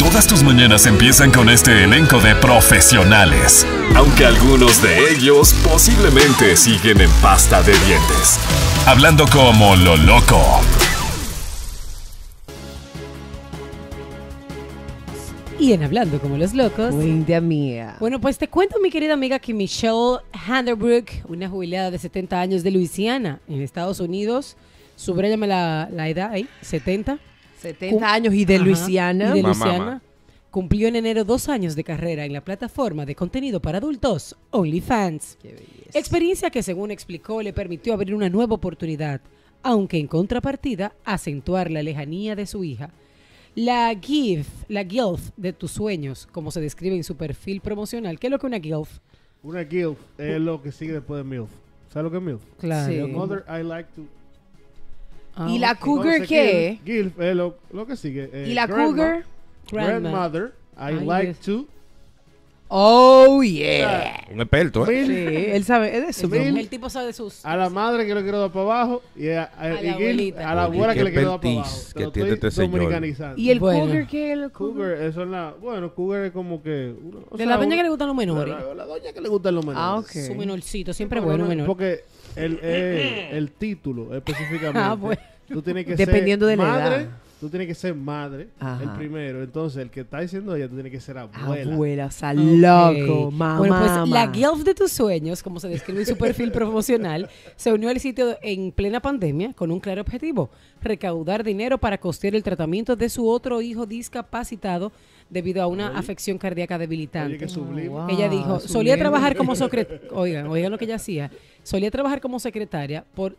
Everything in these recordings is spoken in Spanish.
Todas tus mañanas empiezan con este elenco de profesionales, aunque algunos de ellos posiblemente siguen en pasta de dientes. Hablando como lo loco. Y en Hablando como los locos. Linda mía. Bueno, pues te cuento, mi querida amiga, que Michelle Handerbrook, una jubilada de 70 años de Luisiana, en Estados Unidos, subráyame la edad ahí, 70. 70 años y de Luisiana. Y de Luisiana. Cumplió en enero 2 años de carrera en la plataforma de contenido para adultos, OnlyFans. Experiencia que, según explicó, le permitió abrir una nueva oportunidad, aunque en contrapartida, acentuar la lejanía de su hija. La GILF de tus sueños, como se describe en su perfil promocional. ¿Qué es lo que es una GILF? Una GILF es lo que sigue después de MILF. ¿Sabes lo que es MILF? Claro. Sí. Mother I like to... ¿Y la cougar Entonces, qué? GILF es lo que sigue. ¿Y la cougar? Grandmother I like to... Oh, yeah. Un experto, ¿eh? Sí, él sabe, es de su El tipo sabe de sus... A la madre que le quiero dar para abujo y la abuelita. a la abuela Oye, que le qué quiero dar para abajo. expertise Te que lo tiene estoy este señor. dominicanizando. ¿Y el Bueno. cougar qué es el cougar? Cougar, eso es cougar es como que... De la doña que le gustan los menores. La doña que le gustan los menores. Ah, ok. Su menorcito, siempre bueno menor. Porque el título específicamente. Ah, bueno. Tú tienes que Dependiendo ser de la madre. edad. Tú tienes que ser madre, Ajá. el primero. Entonces, el que está diciendo ella, tú tienes que ser abuela. Abuela, sal Ok. loco, mamá. Bueno, pues la GILF de tus sueños, como se describe en su perfil promocional, se unió al sitio en plena pandemia con un claro objetivo: recaudar dinero para costear el tratamiento de su otro hijo discapacitado debido a una afección cardíaca debilitante. Oye, qué sublime. wow. Ella dijo, solía trabajar como secretaria, oigan lo que ella hacía, solía trabajar como secretaria por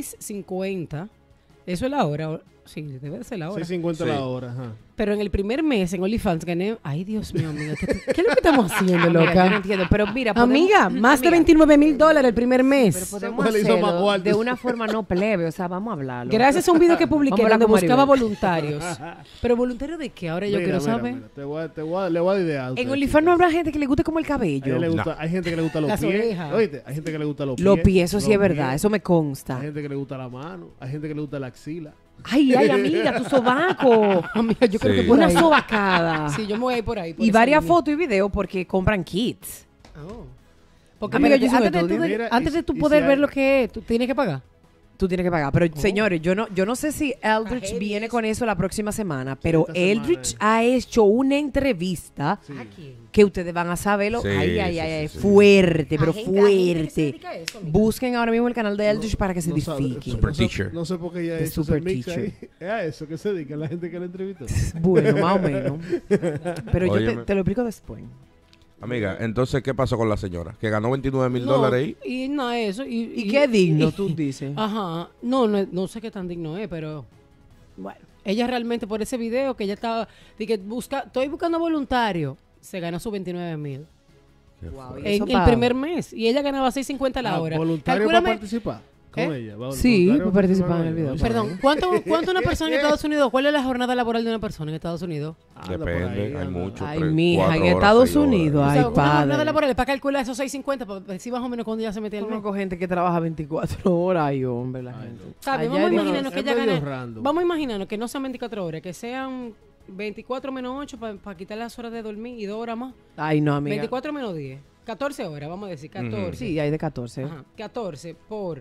$6.50, eso es la hora, sí, debe de ser la hora. 6.50 Sí. la hora, ajá. Pero en el primer mes en OnlyFans gané, ay Dios mío, amiga, ¿qué es lo que estamos haciendo, Amiga, loca? yo no entiendo, pero mira, podemos- Amiga, más de amiga, $29,000 el primer mes. Pero podemos Samuel hizo más hacerlo cuartos. de una forma no plebe, o sea, vamos a hablarlo. Gracias a un video que publiqué Vamos a hablar donde con buscaba Maribel. voluntarios. Pero voluntarios de qué? Ahora yo quiero saber. Mira, le voy a dar idea a En ustedes, OnlyFans no chicos. habrá gente que le guste como el A ella cabello. le gusta- Hay gente que le gusta los Las pies. orejas. Oíste, hay gente que le gusta los pies. Los pies, eso sí los es verdad, pies. eso me consta. Hay gente que le gusta la mano. Hay gente que le gusta la axila. Ay, ay, amiga, tu sobaco. Amiga, yo creo Sí. que por Una ahí. sobacada. Sí, yo me voy a ir por ahí. por Y esa varias línea. fotos y videos porque compran kits. Oh. Porque Amiga, espérate, yo hice antes, un de tú, estudio. Mira, antes y de tú si poder hay- ver lo que es, tú tienes que pagar. Tú tienes que pagar. Pero, señores, yo no sé si Eldridge Ajedrez. viene con eso la próxima semana, pero esta semana, Eldridge ha hecho una entrevista Sí. ¿A quién? que ustedes van a saberlo. Sí, Ay, ay, sí, ay, sí, sí. fuerte, pero A gente que se fuerte. dedica a eso, amiga. Busquen ahora mismo el canal de Eldridge para que se No sabe- edifiquen. Super no sé- teacher. No sé por qué ella The hizo ese super mix teacher. ahí. Es a eso que se dedica la gente que la entrevistó. Bueno, más o menos. Pero yo Óyeme. te lo explico después. Amiga, entonces, ¿qué pasó con la señora? Que ganó $29,000 ahí. Y nada de eso. ¿Y qué digno tú dices? Ajá. No sé qué tan digno es, pero bueno. Ella realmente por ese video que ella estaba, de que estoy buscando voluntario, se ganó sus 29,000 Wow, ¿y en eso el pa- primer mes. Y ella ganaba $6.50 la hora. ¿Voluntario Calcúlame- para participar? Con ¿Eh? ella. Sí, voluntario para participar en el con video. ella. Perdón, ¿cuánto una persona en Estados Unidos? ¿Cuál es la jornada laboral de una persona en Estados Unidos? Anda por Depende, ahí, hay anda. mucho. Ay, 3, mija, 4 en horas, Estados 6 horas. Unidos, O ay, sea, una jornada padre. laboral para calcular esos 6.50 para decir más o menos cuándo ya se metía el mes. Conozco gente que trabaja 24 horas. Ay, hombre, la gente. ¿Sabes? Allá Vamos a en- imaginarnos que es ella medio gane. random. Vamos a imaginarnos que no sean 24 horas, que sean 24 menos 8 para quitar las horas de dormir y 2 horas más. Ay, no, amiga. 24 menos 10. 14 horas, vamos a decir, 14. Sí, hay de 14. Ajá, 14 por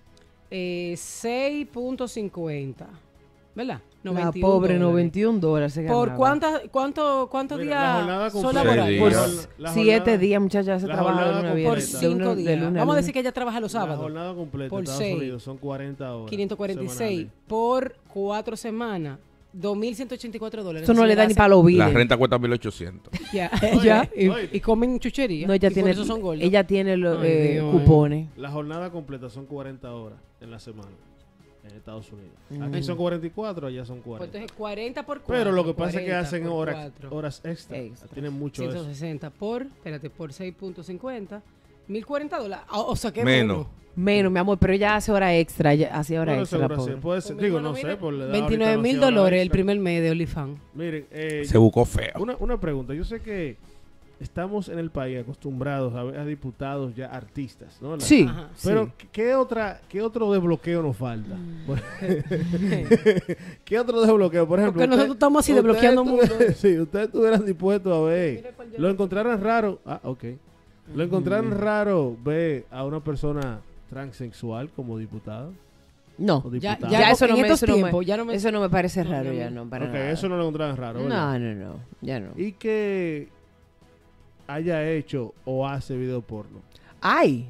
6.50. ¿Verdad? La pobre $91 se ganaba. ¿Por cuántos Mira, la jornada días son completa. laborales? Por días. La 7 jornada- días, muchachas, se la trabaja de jornada lunes a completa. Por viernes. 5 de días. lunes a Vamos a lunes. decir que ella trabaja los La sábados. jornada completa Por en Estados 6. Unidos son 40 horas. 546 semanales. por 4 semanas. $2,184. Eso no le da ni para los los La biles. renta cuesta 1,800. Ya, Oye, ya. oye. Y comen chuchería. No, ella y por tiene, eso son gordos. ella tiene los Ay, Dios. cupones. La jornada completa son 40 horas en la semana en Estados Unidos. Mm. Aquí son 44, allá son Pues 40. entonces 40 por 4. Pero lo que pasa es que 40 hacen por horas 4. extra. Extra. Tienen mucho eso. 160 por 6.50. $1,040. O sea que Menos. Menos, mi amor, pero ella hace hora extra. Ella hace hora Bueno, extra, la seguro sí. pobre. Puede ser, digo, no sé, por la edad ahorita no hacía $29,000 hora el extra. primer mes de OnlyFans. Miren, Se buscó feo. una pregunta. Yo sé que estamos en el país acostumbrados a ver a diputados ya artistas, ¿no? Sí. Ajá, Pero, sí. ¿qué otro desbloqueo nos falta? ¿Qué otro desbloqueo? Por ejemplo, Porque nosotros estamos así desbloqueando mundo. Si ustedes estuvieran dispuestos a ver, lo encontraran raro. Ah, ok. Lo encontraran raro ver a una persona transexual como diputada. No. O Ya, diputada. Ya eso en no me- estos eso no me- tiempos, ya no me... Eso no me parece raro no, ya, no. no, para Ok, nada. eso no lo encontraran raro, ¿verdad? No, ya no. Y que haya hecho o hace video porno. Ay.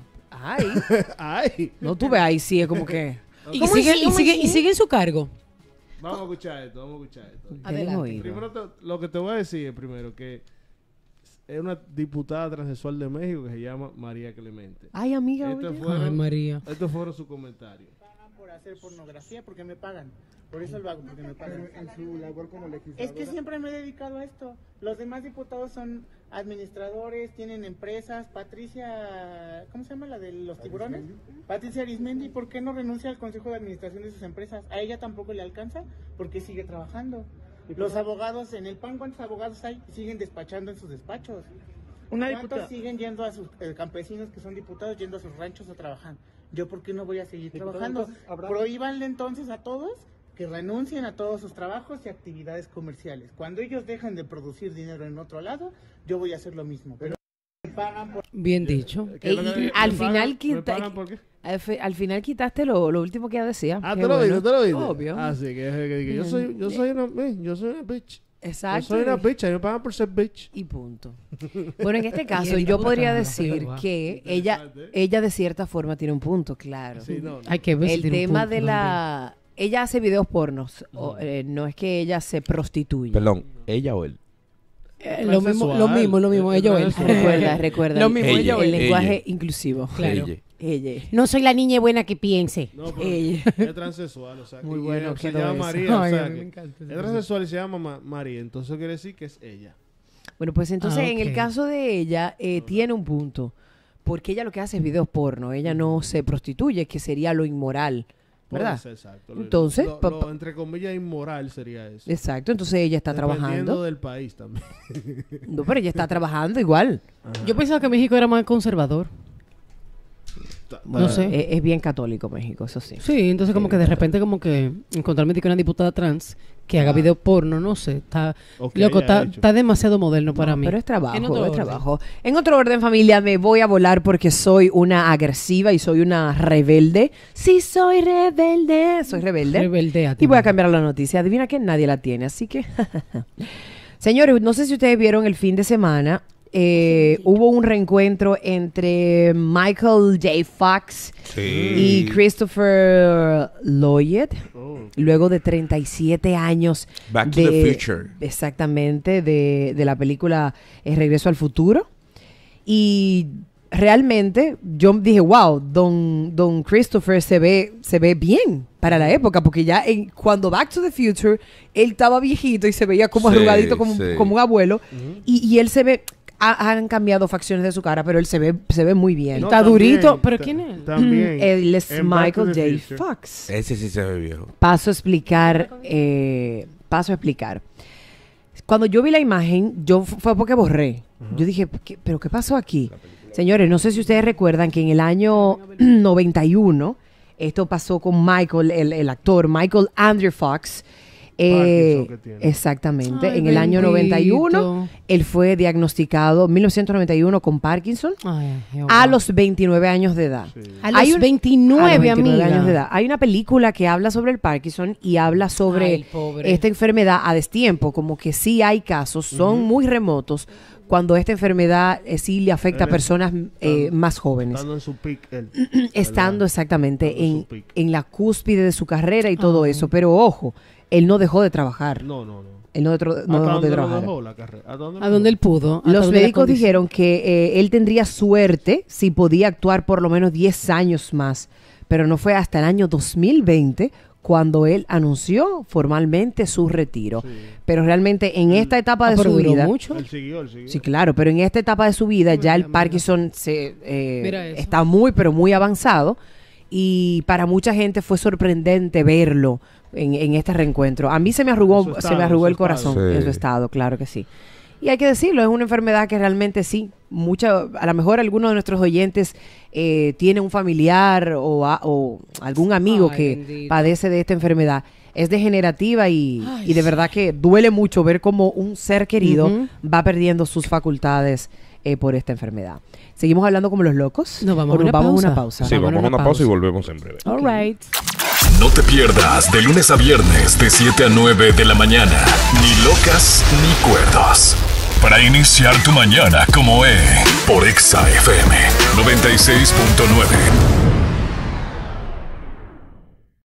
¡Ay! No tuve ahí, sí, es como que... Y ¿Cómo sigue, así? y sigue, y sigue en su cargo. Vamos a escuchar esto. Adelante. Tengo oído. Primero, lo que te voy a decir es primero que es una diputada transexual de México que se llama María Clemente. Ay, amiga, Estos oye. Ay, fueron, María. estos fueron sus comentarios. Por hacer pornografía porque me pagan. Por eso lo hago, porque me pagan. En su labor como legisladora. Es que siempre me he dedicado a esto. Los demás diputados son administradores, tienen empresas. Patricia, ¿cómo se llama la de los tiburones? Patricia Arismendi, ¿por qué no renuncia al consejo de administración de sus empresas? A ella tampoco le alcanza porque sigue trabajando. Los abogados en el PAN, ¿cuántos abogados hay? Siguen despachando en sus despachos. Una ¿Cuántos diputada. siguen yendo a sus campesinos que son diputados, yendo a sus ranchos a trabajar? ¿Yo por qué no voy a seguir Diputado, trabajando? entonces, habrá- Prohíbanle entonces a todos que renuncien a todos sus trabajos y actividades comerciales. Cuando ellos dejen de producir dinero en otro lado, yo voy a hacer lo mismo. Pero me pagan por... Bien dicho. ¿Qué es lo que- al me final pagan- ¿Me quita- pagan por qué? Al final quitaste lo último que ella decía. Ah, Qué te lo bueno. digo, te lo digo. Obvio. Así que yo soy una bitch. Exacto. Yo soy una bitch, a mí me pagan por ser bitch. Y punto. Bueno, en este caso, Y yo el podría otro, decir pero va. que Interesante. ella de cierta forma tiene un punto, claro. Sí, no. Hay que ver si El tiene un tema punto de la... Ella hace videos pornos. No es que ella se prostituye. Perdón, ¿ella o él? Lo mismo, ellos él. Recuerda. Lo mismo, Ella, ellos El él. lenguaje ella. inclusivo. Claro. Ella. Ella. No soy la niña buena que piense. No, pero Ella. es transexual, o sea, Muy y bueno ella se quedó llama eso. María, o Ay, sea, a mí me que encanta es esa transexual y se llama María, entonces quiere decir que es ella. Bueno, pues entonces en el ok. caso de ella, tiene un punto. Porque ella lo que hace es videos porno. Ella no se prostituye, que sería lo inmoral. Puede ¿Verdad? ser, exacto. Entonces, lo, entre comillas, inmoral sería eso. Exacto, entonces ella está Dependiendo trabajando. del país también. No, pero ella está trabajando igual. Yo pensaba que México era más conservador. Bueno, sé. Es bien católico México, eso sí. Sí, entonces como que de repente como que encontrarme con una diputada trans que haga video porno, no sé, está O que loco, haya está, hecho. está demasiado moderno para mí. Pero es trabajo, En otro es orden. trabajo. En otro orden, familia, me voy a volar porque soy una agresiva y soy una rebelde. Sí, soy rebelde. Soy rebelde. Rebeldéate, Y voy a mamá. cambiar la noticia. Adivina que nadie la tiene, así que... Señores, no sé si ustedes vieron el fin de semana. Hubo un reencuentro entre Michael J. Fox y Christopher Lloyd. Oh. Luego de 37 años Back to the Future. Exactamente, de la película Regreso al Futuro. Y realmente yo dije, wow, don Christopher se ve bien para la época, porque ya cuando Back to the Future, él estaba viejito y se veía como Sí, arrugadito, como sí. un abuelo. Y él se ve... Han cambiado facciones de su cara, pero él se ve muy bien. No, Está también, durito, pero ¿quién es? También. Él es en Back to Michael the J. Future. Fox. Ese sí se ve viejo. Paso a explicar. Cuando yo vi la imagen, fue porque borré. Yo dije, ¿pero qué pasó aquí? Señores, no sé si ustedes recuerdan que en el año 91, esto pasó con Michael, el actor Michael Andrew Fox. Parkinson que tiene. Exactamente. Ay, en el año bendito. 91, él fue diagnosticado, 1991, con Parkinson Ay, Jehová. a los 29 años de edad. Sí. A Hay los un- 29, a los 29 amiga. años de edad. Hay una película que habla sobre el Parkinson y habla sobre Ay, pobre. esta enfermedad a destiempo, como que sí hay casos, son muy remotos, cuando esta enfermedad sí le afecta a Él personas más jóvenes. Estando en su peak, él. Estando exactamente Estando en su en, pick. en la cúspide de su carrera y todo Ay. eso. Pero ojo, él no dejó de trabajar. No. Él no ¿Hasta dejó de dónde lo trabajar. dejó la carrera? ¿A dónde lo A donde él dejó? pudo. hasta Los donde la médicos condición- dijeron que él tendría suerte si podía actuar por lo menos 10 años más, pero no fue hasta el año 2020 cuando él anunció formalmente su retiro. Sí. Pero realmente en esta etapa de pero su duró vida... mucho. Él siguió. Sí, claro, pero en esta etapa de su vida ya el Mira, Parkinson Mira eso. está pero muy avanzado, y para mucha gente fue sorprendente verlo en este reencuentro. A mí se me arrugó, En su se me arrugó estado, el corazón Sí. en su estado, claro que sí. Y hay que decirlo, es una enfermedad que realmente sí, a lo mejor alguno de nuestros oyentes tiene un familiar o algún amigo que bendito. padece de esta enfermedad. Es degenerativa y de verdad que duele mucho ver cómo un ser querido va perdiendo sus facultades por esta enfermedad. ¿Seguimos hablando como los locos? Nos vamos ¿O a una pausa. pausa? Sí, vamos a una pausa y volvemos en breve. All right. No te pierdas de lunes a viernes de 7 a 9 de la mañana. Ni locas ni cuerdos. Para iniciar tu mañana como por Exa FM 96.9.